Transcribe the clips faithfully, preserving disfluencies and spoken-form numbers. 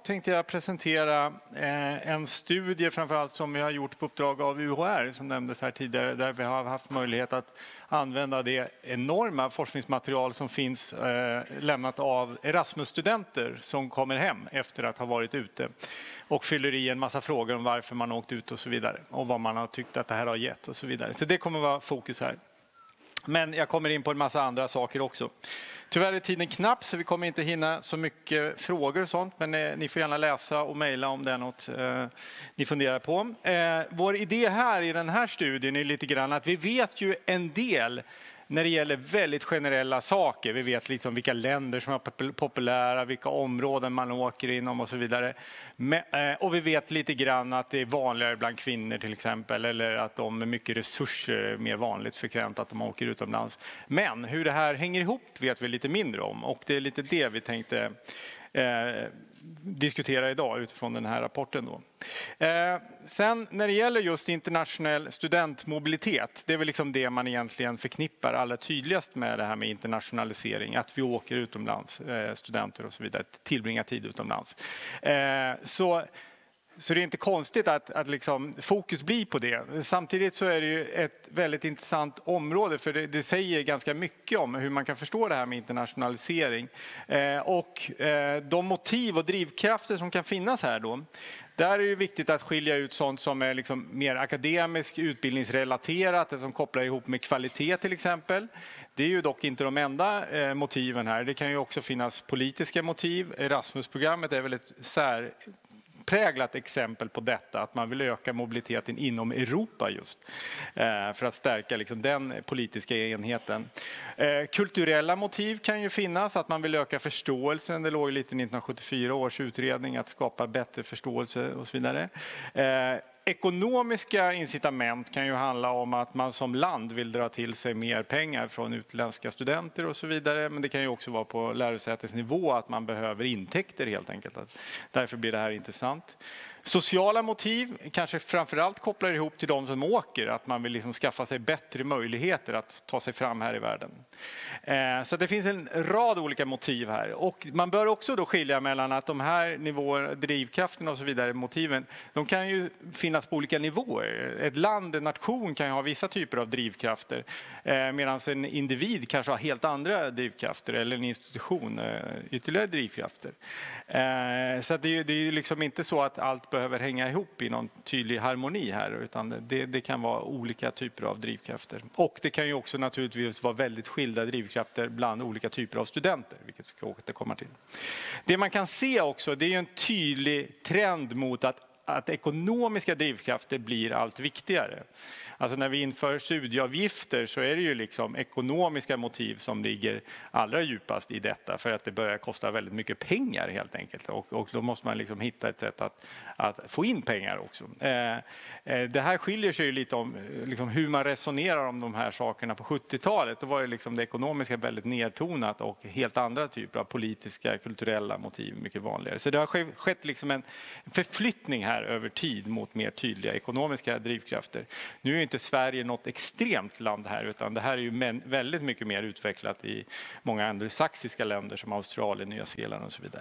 tänkte jag presentera eh, en studie framförallt som vi har gjort på uppdrag av U H R som nämndes här tidigare, där vi har haft möjlighet att använda det enorma forskningsmaterial som finns eh, lämnat av Erasmus-studenter som kommer hem efter att ha varit ute och fyller i en massa frågor om varför man har åkt ut och så vidare och vad man har tyckt att det här har gett och så vidare. Så det kommer vara fokus här. Men jag kommer in på en massa andra saker också. Tyvärr är tiden knapp så vi kommer inte hinna så mycket frågor och sånt. Men eh, ni får gärna läsa och mejla om det är något eh, ni funderar på. Eh, vår idé här i den här studien är lite grann att vi vet ju en del när det gäller väldigt generella saker. Vi vet liksom vilka länder som är populära, vilka områden man åker inom och så vidare. Men, eh, och vi vet lite grann att det är vanligare bland kvinnor till exempel. Eller att de med mycket resurser är mer vanligt frekvent att de åker utomlands. Men hur det här hänger ihop vet vi lite mindre om. Och det är lite det vi tänkte eh, diskutera idag utifrån den här rapporten då. Eh, sen när det gäller just internationell studentmobilitet, det är väl liksom det man egentligen förknippar allra tydligast med det här med internationalisering, att vi åker utomlands, eh, studenter och så vidare, tillbringar tid utomlands. Eh, så Så det är inte konstigt att, att liksom fokus blir på det. Samtidigt så är det ju ett väldigt intressant område för det, det säger ganska mycket om hur man kan förstå det här med internationalisering. Eh, och eh, de motiv och drivkrafter som kan finnas här då. Där är det viktigt att skilja ut sånt som är liksom mer akademiskt, utbildningsrelaterat, det som kopplar ihop med kvalitet till exempel. Det är ju dock inte de enda eh, motiven här. Det kan ju också finnas politiska motiv. Erasmus-programmet är väl ett sär... präglat exempel på detta, att man vill öka mobiliteten inom Europa just eh, för att stärka liksom den politiska enheten. Eh, kulturella motiv kan ju finnas, att man vill öka förståelsen, det låg lite i nittonhundrasjuttiofyra års utredning att skapa bättre förståelse och så vidare. Eh, Ekonomiska incitament kan ju handla om att man som land vill dra till sig mer pengar från utländska studenter och så vidare. Men det kan ju också vara på lärosätesnivå att man behöver intäkter helt enkelt. Därför blir det här intressant. Sociala motiv kanske framförallt kopplar ihop till de som åker. Att man vill liksom skaffa sig bättre möjligheter att ta sig fram här i världen. Eh, så det finns en rad olika motiv här. Och man bör också då skilja mellan att de här nivåer, drivkrafterna och så vidare, motiven, de kan ju finnas på olika nivåer. Ett land, en nation kan ju ha vissa typer av drivkrafter. Eh, medan en individ kanske har helt andra drivkrafter. Eller en institution eh, ytterligare drivkrafter. Eh, så det, det är ju liksom inte så att allt behöver hänga ihop i någon tydlig harmoni här, utan det, det kan vara olika typer av drivkrafter. Och det kan ju också naturligtvis vara väldigt skilda drivkrafter bland olika typer av studenter, vilket ska återkomma till. Det man kan se också, det är en tydlig trend mot att, att ekonomiska drivkrafter blir allt viktigare. Alltså när vi inför studieavgifter så är det ju liksom ekonomiska motiv som ligger allra djupast i detta, för att det börjar kosta väldigt mycket pengar helt enkelt. Och, och då måste man liksom hitta ett sätt att, att få in pengar också. Eh, eh, det här skiljer sig ju lite om liksom hur man resonerar om de här sakerna på sjuttiotalet. Då var ju liksom det ekonomiska väldigt nedtonat och helt andra typer av politiska, kulturella motiv mycket vanligare. Så det har skett liksom en förflyttning här över tid mot mer tydliga ekonomiska drivkrafter. Nu är inte Sverige något extremt land här, utan det här är ju väldigt mycket mer utvecklat i många anglosaxiska länder som Australien, Nya Zeeland och så vidare.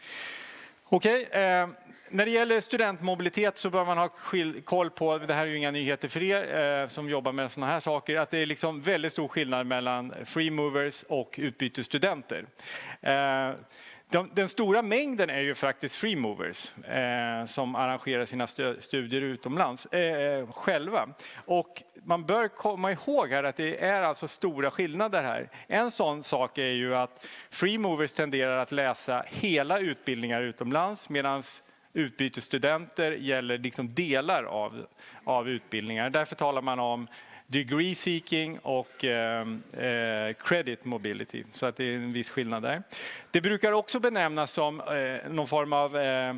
Okej, eh, när det gäller studentmobilitet så bör man ha koll på, det här är ju inga nyheter för er eh, som jobbar med sådana här saker, att det är liksom väldigt stor skillnad mellan free movers och utbytesstudenter. Eh, De, den stora mängden är ju faktiskt free movers eh, som arrangerar sina studier utomlands eh, själva. Och man bör komma ihåg här att det är alltså stora skillnader här. En sån sak är ju att free movers tenderar att läsa hela utbildningar utomlands, medan utbytesstudenter gäller liksom delar av, av utbildningar. Därför talar man om degree seeking och eh, eh, credit mobility, så att det är en viss skillnad där. Det brukar också benämnas som eh, någon form av eh,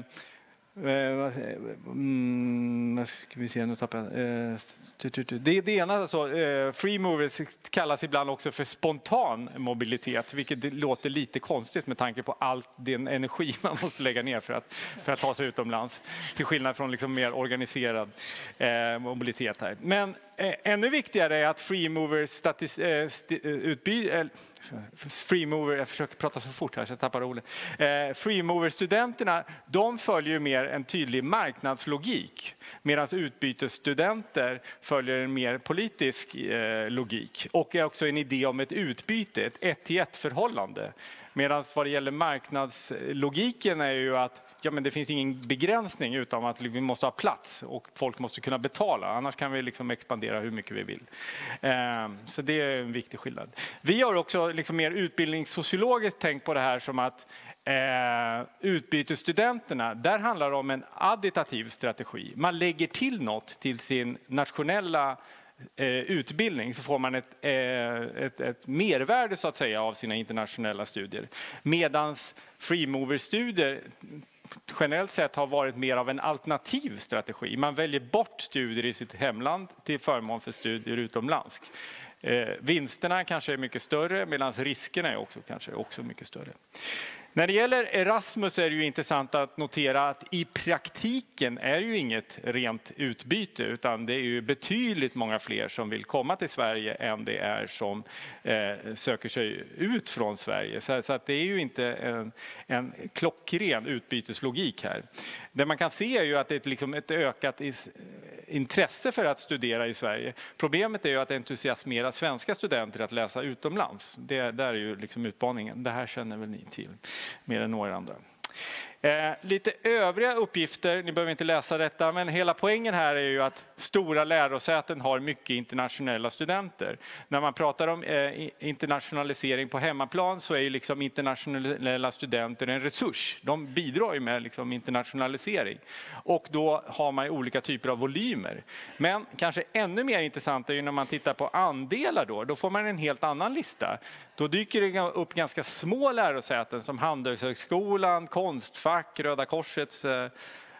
eh, mm, ska vi se, nu tappar jag, eh, det, det ena alltså, eh, free movers kallas ibland också för spontan mobilitet, vilket låter lite konstigt med tanke på all den energi man måste lägga ner för att, för att ta sig utomlands, till skillnad från liksom mer organiserad eh, mobilitet här. Men ännu viktigare är att freemover statis, äh, utby, äh, freemover, jag försöker prata så fort här så jag tappar orden. Eh, freemover-studenterna, de följer ju mer en tydlig marknadslogik, medan utbytesstudenter följer en mer politisk eh, logik och är också en idé om ett utbyte, ett ett-till-ett-förhållande. Medan vad det gäller marknadslogiken är ju att ja, men det finns ingen begränsning utan att vi måste ha plats och folk måste kunna betala. Annars kan vi liksom expandera hur mycket vi vill. Eh, så det är en viktig skillnad. Vi har också liksom mer utbildningssociologiskt tänkt på det här som att eh, utbytesstudenterna, där handlar det om en additativ strategi. Man lägger till något till sin nationella Eh, utbildning så får man ett, eh, ett, ett mervärde så att säga av sina internationella studier. Medans freemover-studier generellt sett har varit mer av en alternativ strategi. Man väljer bort studier i sitt hemland till förmån för studier utomlands. Eh, vinsterna kanske är mycket större medan riskerna är också kanske också mycket större. När det gäller Erasmus är det ju intressant att notera att i praktiken är det ju inget rent utbyte utan det är ju betydligt många fler som vill komma till Sverige än det är som eh, söker sig ut från Sverige. Så, så att det är ju inte en, en klockren utbyteslogik här. Det man kan se är ju att det är ett, liksom ett ökat is, intresse för att studera i Sverige. Problemet är ju att entusiasmera svenska studenter att läsa utomlands. Det där är ju liksom utmaningen. Det här känner väl ni till mer än några andra. Eh, lite övriga uppgifter, ni behöver inte läsa detta, men hela poängen här är ju att stora lärosäten har mycket internationella studenter. När man pratar om eh, internationalisering på hemmaplan så är ju liksom internationella studenter en resurs. De bidrar ju med liksom internationalisering och då har man ju olika typer av volymer. Men kanske ännu mer intressant är ju när man tittar på andelar då, då får man en helt annan lista. Då dyker det upp ganska små lärosäten som Handelshögskolan, Konstfack, Röda Korsets eh,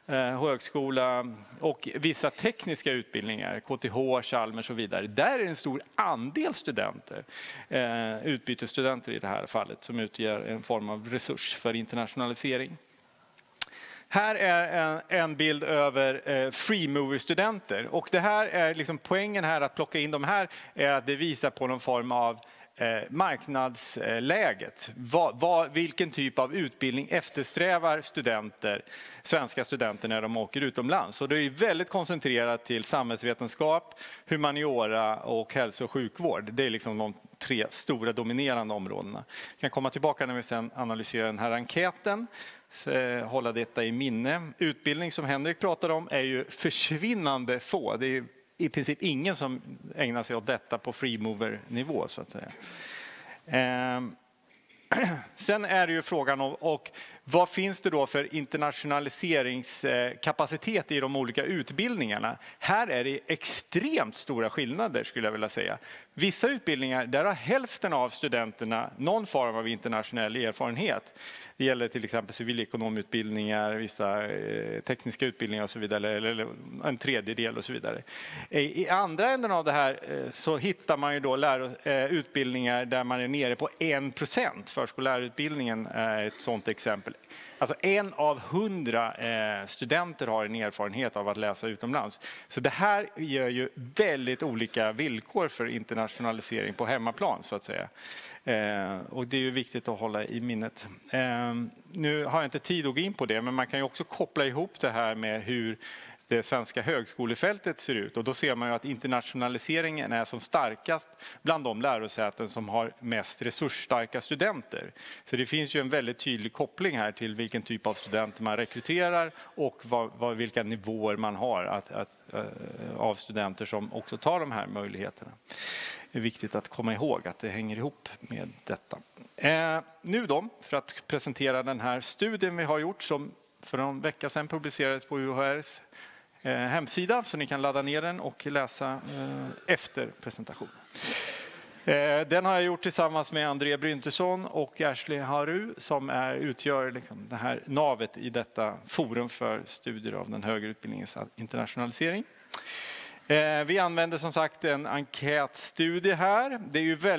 högskola och vissa tekniska utbildningar, K T H, Chalmers och så vidare. Där är en stor andel studenter, eh, utbytesstudenter i det här fallet, som utgör en form av resurs för internationalisering. Här är en, en bild över eh, freemover-studenter och det här är liksom poängen här att plocka in de här är att det visar på någon form av Eh, marknadsläget. Vad, vad, vilken typ av utbildning eftersträvar studenter, svenska studenter när de åker utomlands? Och det är väldigt koncentrerat till samhällsvetenskap, humaniora och hälso- och sjukvård. Det är liksom de tre stora dominerande områdena. Jag kan komma tillbaka när vi sedan analyserar den här enkäten. Så, hålla detta i minne. Utbildning som Henrik pratade om är ju försvinnande få. Det är i princip ingen som ägnar sig åt detta på freemover-nivå så att säga. Ehm. Sen är det ju frågan om och vad finns det då för internationaliseringskapacitet i de olika utbildningarna? Här är det extremt stora skillnader skulle jag vilja säga. Vissa utbildningar där har hälften av studenterna någon form av internationell erfarenhet. Det gäller till exempel civilekonomutbildningar, vissa tekniska utbildningar och så vidare, eller en tredjedel och så vidare. I andra änden av det här så hittar man ju då läro, utbildningar där man är nere på en procent. Förskollärarutbildningen är ett sådant exempel. Alltså en av hundra eh, studenter har en erfarenhet av att läsa utomlands. Så det här ger ju väldigt olika villkor för internationalisering på hemmaplan så att säga. Eh, och det är ju viktigt att hålla i minnet. Eh, nu har jag inte tid att gå in på det, men man kan ju också koppla ihop det här med hur det svenska högskolefältet ser ut. Och då ser man ju att internationaliseringen är som starkast bland de lärosäten som har mest resursstarka studenter. Så det finns ju en väldigt tydlig koppling här till vilken typ av studenter man rekryterar och vad, vad, vilka nivåer man har att, att, äh, av studenter som också tar de här möjligheterna. Det är viktigt att komma ihåg att det hänger ihop med detta. Eh, nu då, för att presentera den här studien vi har gjort som för en vecka sedan publicerades på U H R:s eh, hemsida så ni kan ladda ner den och läsa eh, efter presentationen. Eh, den har jag gjort tillsammans med André Bryntesson och Ashley Haru som är, utgör liksom det här navet i detta forum för studier av den högre utbildningens internationalisering. Eh, vi använder som sagt en enkätstudie här. Det är ju väldigt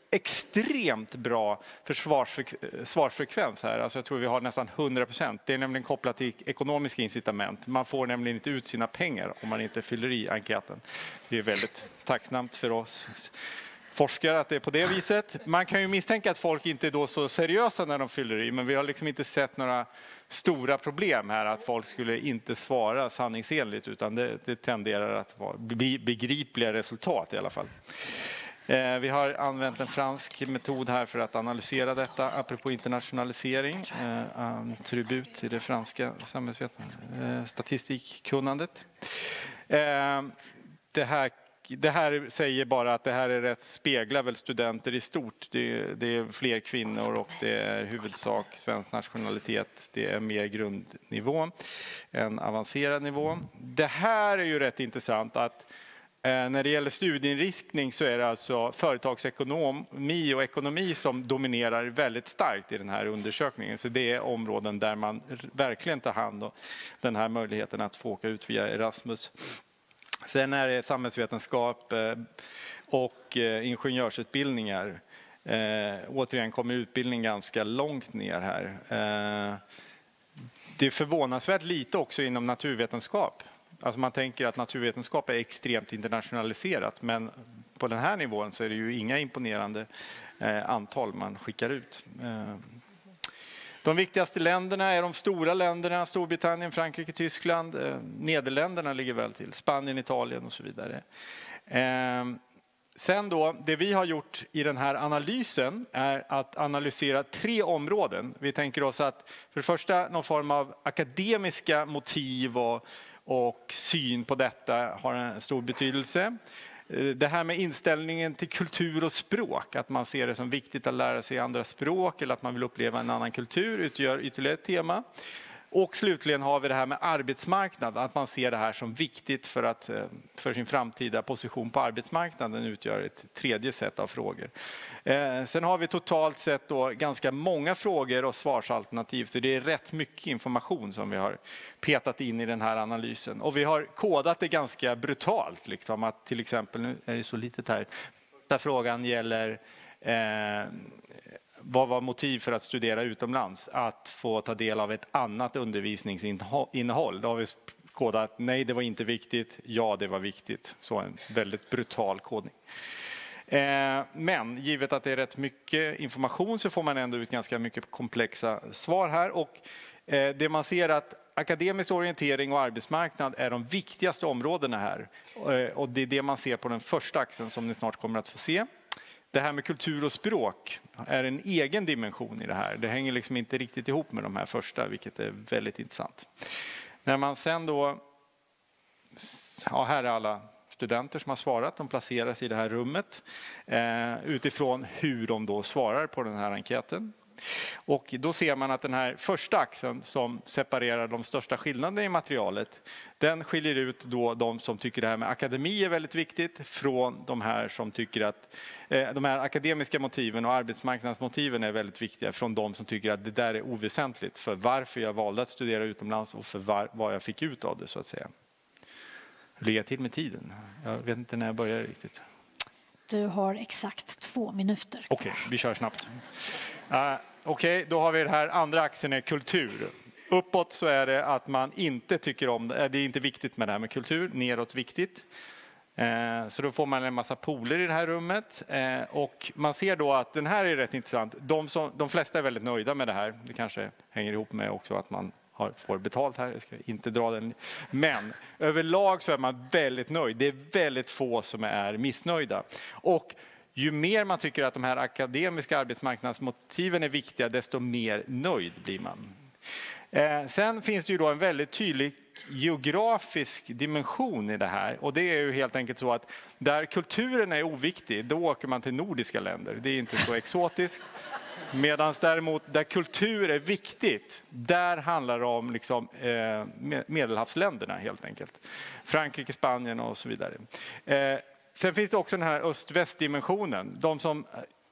extremt bra försvarsfrekvens här. Alltså jag tror vi har nästan hundra procent. Det är nämligen kopplat till ekonomiska incitament. Man får nämligen inte ut sina pengar om man inte fyller i enkäten. Det är väldigt tacksamt för oss forskare att det är på det viset. Man kan ju misstänka att folk inte är då så seriösa när de fyller i, men vi har liksom inte sett några stora problem här att folk skulle inte svara sanningsenligt, utan det, det tenderar att vara begripliga resultat i alla fall. Eh, vi har använt en fransk metod här för att analysera detta, apropå internationalisering, eh, attribut till det franska samhällsvetenskapliga eh, statistikkunnandet. Eh, det här Det här säger bara att det här är rätt, speglar väl studenter i stort. Det, det är fler kvinnor och det är huvudsak svensk nationalitet. Det är mer grundnivå än avancerad nivå. Det här är ju rätt intressant att eh, när det gäller studieinriktning så är det alltså företagsekonomi och ekonomi som dominerar väldigt starkt i den här undersökningen. Så det är områden där man verkligen tar hand om den här möjligheten att få åka ut via Erasmus. Sen är det samhällsvetenskap och ingenjörsutbildningar. Återigen kommer utbildning ganska långt ner här. Det är förvånansvärt lite också inom naturvetenskap. Alltså man tänker att naturvetenskap är extremt internationaliserat, men på den här nivån så är det ju inga imponerande antal man skickar ut. De viktigaste länderna är de stora länderna, Storbritannien, Frankrike, Tyskland. Eh, Nederländerna ligger väl till, Spanien, Italien och så vidare. Eh, sen då, det vi har gjort i den här analysen är att analysera tre områden. Vi tänker oss att för det första någon form av akademiska motiv och, och syn på detta har en stor betydelse. Det här med inställningen till kultur och språk, att man ser det som viktigt att lära sig andra språk eller att man vill uppleva en annan kultur, utgör ytterligare ett tema. Och slutligen har vi det här med arbetsmarknad, att man ser det här som viktigt för, att, för sin framtida position på arbetsmarknaden, utgör ett tredje sätt av frågor. Eh, sen har vi totalt sett då ganska många frågor och svarsalternativ, så det är rätt mycket information som vi har petat in i den här analysen. Och vi har kodat det ganska brutalt, liksom, att till exempel, nu är det så litet här, där frågan gäller eh, vad var motiv för att studera utomlands? Att få ta del av ett annat undervisningsinnehåll. Då har vi kodat nej, det var inte viktigt, ja, det var viktigt. Så en väldigt brutal kodning. Eh, men givet att det är rätt mycket information så får man ändå ut ganska mycket komplexa svar här. Och eh, det man ser att akademisk orientering och arbetsmarknad är de viktigaste områdena här. Eh, och det är det man ser på den första axeln som ni snart kommer att få se. Det här med kultur och språk är en egen dimension i det här. Det hänger liksom inte riktigt ihop med de här första, vilket är väldigt intressant. När man sen då, ja, här är alla studenter som har svarat, de placeras i det här rummet eh, utifrån hur de då svarar på den här enkäten. Och då ser man att den här första axeln som separerar de största skillnaderna i materialet, den skiljer ut då de som tycker det här med akademi är väldigt viktigt från de här som tycker att eh, de här akademiska motiven och arbetsmarknadsmotiven är väldigt viktiga, från de som tycker att det där är oväsentligt för varför jag valde att studera utomlands och för var, vad jag fick ut av det, så att säga. Ligga till med tiden. Jag vet inte när jag börjar riktigt. Du har exakt två minuter. Okej, okay, vi kör snabbt. Uh, Okej, okay, då har vi det här andra axeln är kultur. Uppåt så är det att man inte tycker om det. Det är inte viktigt med det här med kultur. Neråt viktigt. Uh, så då får man en massa poler i det här rummet. Uh, och man ser då att den här är rätt intressant. De, som, de flesta är väldigt nöjda med det här. Det kanske hänger ihop med också att man har, får betalt här. Jag ska inte dra den. Men överlag så är man väldigt nöjd. Det är väldigt få som är missnöjda. Och ju mer man tycker att de här akademiska arbetsmarknadsmotiven är viktiga, desto mer nöjd blir man. Eh, sen finns det ju då en väldigt tydlig geografisk dimension i det här. Och det är ju helt enkelt så att där kulturen är oviktig, då åker man till nordiska länder. Det är inte så exotiskt. Medan däremot där kultur är viktigt, där handlar det om liksom, eh, medelhavsländerna helt enkelt. Frankrike, Spanien och så vidare. Eh, Sen finns det också den här öst-väst-dimensionen. De som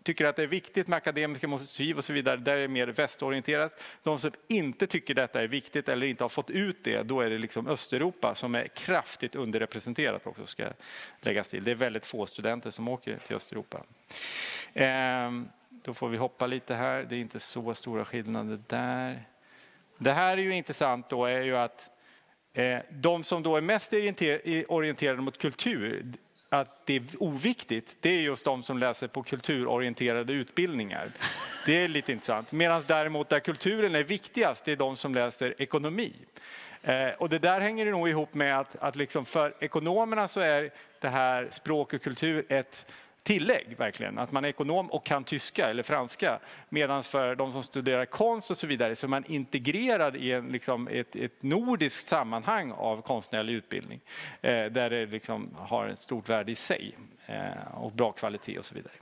tycker att det är viktigt med akademiska motiv och så vidare, där är det mer västorienterat. De som inte tycker detta är viktigt eller inte har fått ut det, då är det liksom Östeuropa som är kraftigt underrepresenterat också, ska läggas till. Det är väldigt få studenter som åker till Östeuropa. Ehm, då får vi hoppa lite här, det är inte så stora skillnader där. Det här är ju intressant då, är ju att eh, de som då är mest orienterade mot kultur, att det är oviktigt, det är just de som läser på kulturorienterade utbildningar. Det är lite intressant. Medan däremot där kulturen är viktigast, det är de som läser ekonomi. Eh, och det där hänger nog ihop med att, att liksom för ekonomerna så är det här språk och kultur ett tillägg verkligen. Att man är ekonom och kan tyska eller franska. Medan för de som studerar konst och så vidare så är man integrerad i en, liksom ett, ett nordiskt sammanhang av konstnärlig utbildning. Eh, där det liksom har ett stort värde i sig. Eh, och bra kvalitet och så vidare.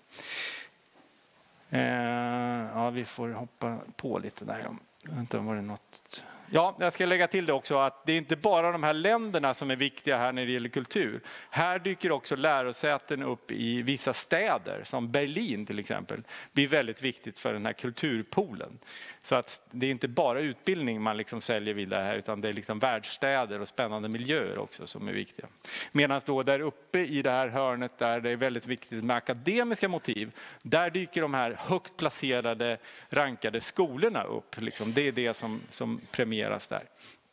Eh, ja, vi får hoppa på lite där. Vänta, var det något... Ja, jag ska lägga till det också att det är inte bara de här länderna som är viktiga här när det gäller kultur. Här dyker också lärosäten upp i vissa städer, som Berlin till exempel, blir väldigt viktigt för den här kulturpoolen. Så att det är inte bara utbildning man liksom säljer vidare här, utan det är liksom världsstäder och spännande miljöer också som är viktiga. Medan då där uppe i det här hörnet där det är väldigt viktigt med akademiska motiv, där dyker de här högt placerade, rankade skolorna upp. Liksom. Det är det som, som premieras där.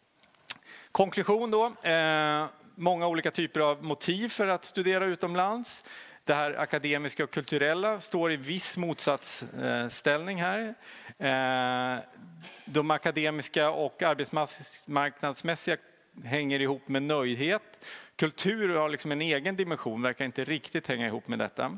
Konklusion då. Eh, många olika typer av motiv för att studera utomlands. Det här akademiska och kulturella står i viss motsatsställning här. Eh, de akademiska och arbetsmarknadsmässiga hänger ihop med nöjdhet. Kultur har liksom en egen dimension, verkar inte riktigt hänga ihop med detta.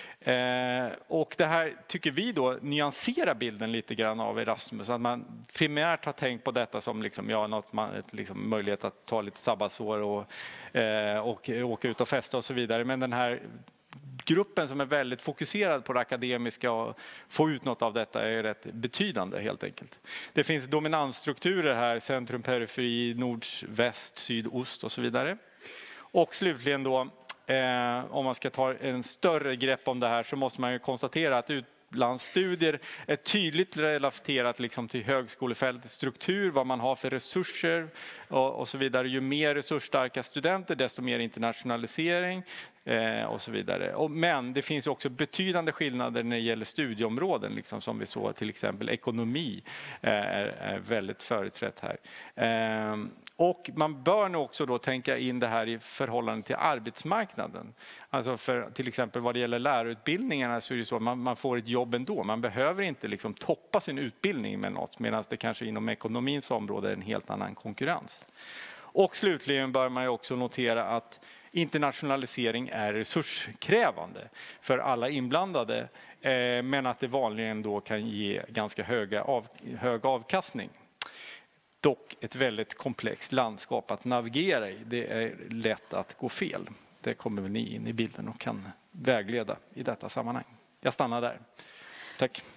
Eh, och det här tycker vi då nyanserar bilden lite grann av Erasmus. Att man primärt har tänkt på detta som liksom, ja, något man, ett, liksom, möjlighet att ta lite sabbatsår och, eh, och åka ut och festa och så vidare. Men den här gruppen som är väldigt fokuserad på det akademiska och få ut något av detta är rätt betydande helt enkelt. Det finns dominansstrukturer här, centrum, periferi, nord, väst, syd, ost och så vidare. Och slutligen då, eh, om man ska ta en större grepp om det här så måste man ju konstatera att utlandsstudier är tydligt relaterat liksom till högskolefältets struktur, vad man har för resurser och, och så vidare. Ju mer resursstarka studenter, desto mer internationalisering eh, och så vidare. Och, men det finns också betydande skillnader när det gäller studieområden, liksom, som vi såg till exempel ekonomi eh, är, är väldigt företrätt här. Eh, Och man bör nog också då tänka in det här i förhållande till arbetsmarknaden. Alltså för till exempel vad det gäller lärarutbildningarna så är det så att man, man får ett jobb ändå. Man behöver inte liksom toppa sin utbildning med något, medan det kanske inom ekonomins område är en helt annan konkurrens. Och slutligen bör man ju också notera att internationalisering är resurskrävande för alla inblandade, eh, men att det vanligen då kan ge ganska höga av, hög avkastning. Dock ett väldigt komplext landskap att navigera i. Det är lätt att gå fel. Det kommer väl ni in i bilden och kan vägleda i detta sammanhang. Jag stannar där. Tack.